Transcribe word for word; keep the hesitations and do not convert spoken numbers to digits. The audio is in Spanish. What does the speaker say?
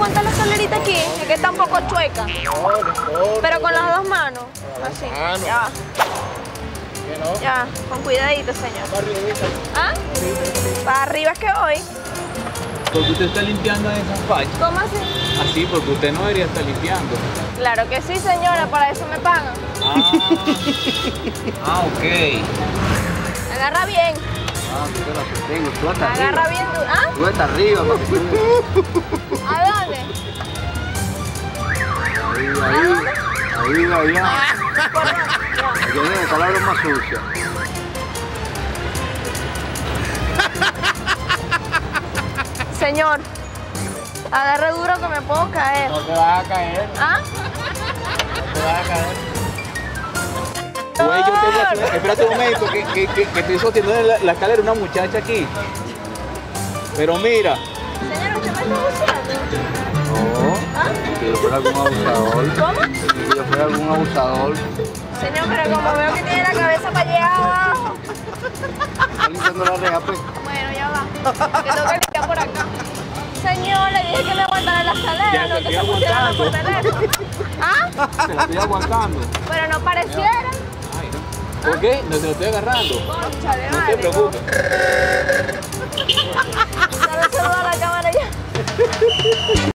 aguantar la escalerita aquí? Es que está un poco chueca. No, no, Pero con las dos manos. Así. manos. Ya, ¿Qué no? ya. Con cuidadito, señor. Para arribita. ¿Ah? Para arriba es que voy. Porque usted está limpiando esas fachas. ¿Cómo así? Así, porque usted no debería estar limpiando. Claro que sí, señora. Para eso me pagan. Ah, ah ok. Agarra bien. Ah, yo la sostengo, tú hasta Agarra arriba. bien. tú- ¿Ah? Tú hasta arriba, para que tú... ¿A dónde? Ahí, ¿A ahí, dónde? ahí, allá. Por dónde. Ya. Yo tengo palabras más sucias. Señor, agarre duro que me puedo caer. No te vas a caer, ¿Ah? no te vas a caer. Güey, yo te voy a hacer- espérate un momento, que, que, que, que estoy sosteniendo en la, la escalera una muchacha aquí. Pero mira. Señor, ¿usted me está buscando? No, ¿Ah? que yo fuera algún abusador. ¿Cómo? Que yo fuera algún abusador. Señor, pero como veo que tiene la cabeza para llegar abajo. Está limpiando la reja, pues. Bueno, ya va. Que tengo que limpiar por acá. Señor, le dije que me aguantara la escalera, Ya no te que estoy se pusiera por aguantando. teléfono. ¿Ah? Te la estoy aguantando. Pero no pareciera. Ay, no. ¿Por qué? No te lo estoy agarrando. Cónchale, No vale. te preocupes. ¿Sabes saludar a la cámara ya?